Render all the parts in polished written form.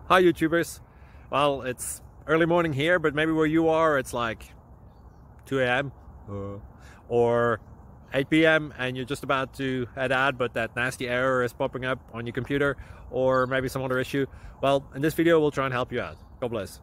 Hi YouTubers. Well, it's early morning here, but maybe where you are it's like 2 a.m. or 8 p.m. and you're just about to head out, but that nasty error is popping up on your computer, or maybe some other issue. Well, in this video we'll try and help you out. God bless.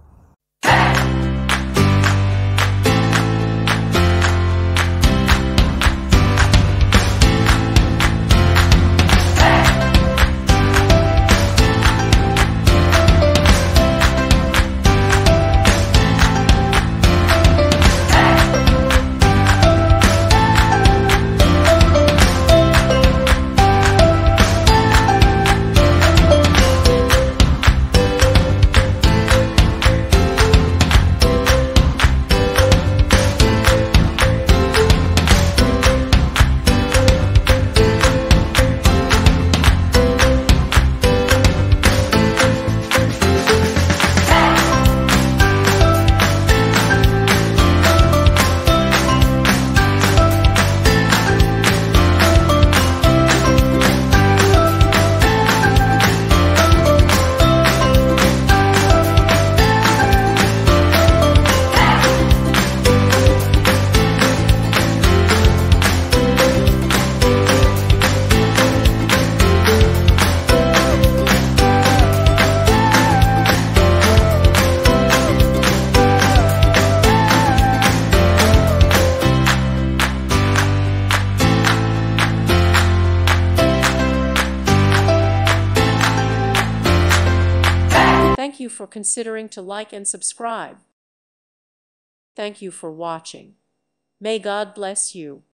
Thank you for considering to like and subscribe. Thank you for watching. May God bless you.